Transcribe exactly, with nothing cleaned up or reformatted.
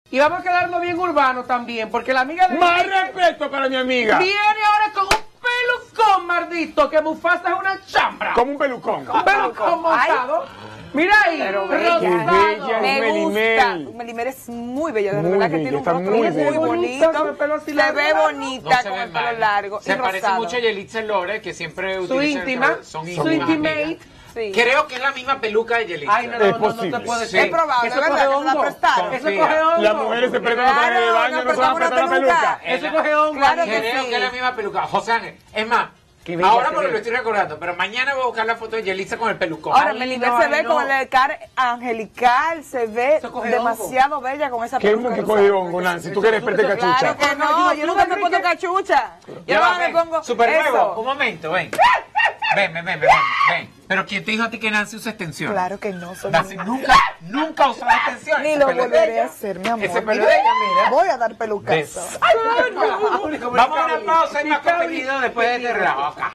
Y vamos a quedarnos bien urbanos también, porque la amiga de... Más respeto para mi amiga. Viene ahora con un pelucón, mardito, que Mufasa es una chambra. Como un pelucón. Un pelucón montado. Mira ahí, Pero rosado. bella, bella. Me Melimel. gusta. Melimel es muy bella, de Muy verdad que bella, tiene un está rostro muy muy, bella. bonito. Con el pelo así Se largo, ve largo. bonita No se con ve el pelo mal. largo. Se y parece rosado. mucho a Yelitza Lore, que siempre Su utiliza el íntima, cabello. Son su íntimas, intimate. amigas. Sí. Creo que es la misma peluca de Yelitza. Ay, no, no, Es no, no, posible. te puede Sí. ser. Es probable, Eso ¿verdad? coge Que me la hongo. prestaron. Eso Confía. coge hongo. Las mujeres se prestan para traje de baño y no se van a prestamos prestar la una peluca. Eso coge hongo. Claro que Creo sí. que es la misma peluca. José Ángel, es más, Qué bella ahora se porque ve. lo estoy recordando, pero mañana voy a buscar la foto de Yelitza con el pelucón. Ahora, Ay, Melimel no, se ay, ve no. con el cara angelical, se ve Eso coge demasiado bella con esa ¿Qué es peluca que rosada. coge hongo, Nancy? ¿Tú que eres experta en Claro cachucha? que no, yo nunca me pongo cachucha. Yo Ya va, no me ven. pongo Super eso. nuevo, un momento, ven. Ven, ven, ven, ven, ven. Pero ¿quién te dijo a ti que Nancy usa extensión? Claro que no, soy Nancy nunca, nunca usó extensión. Ni Ese lo pelo es de volveré ella. a hacer, mi amor. Ese pelo es de ella, mira. Voy a dar pelucazo. Vamos a una pausa y más contenido después de este relajo acá.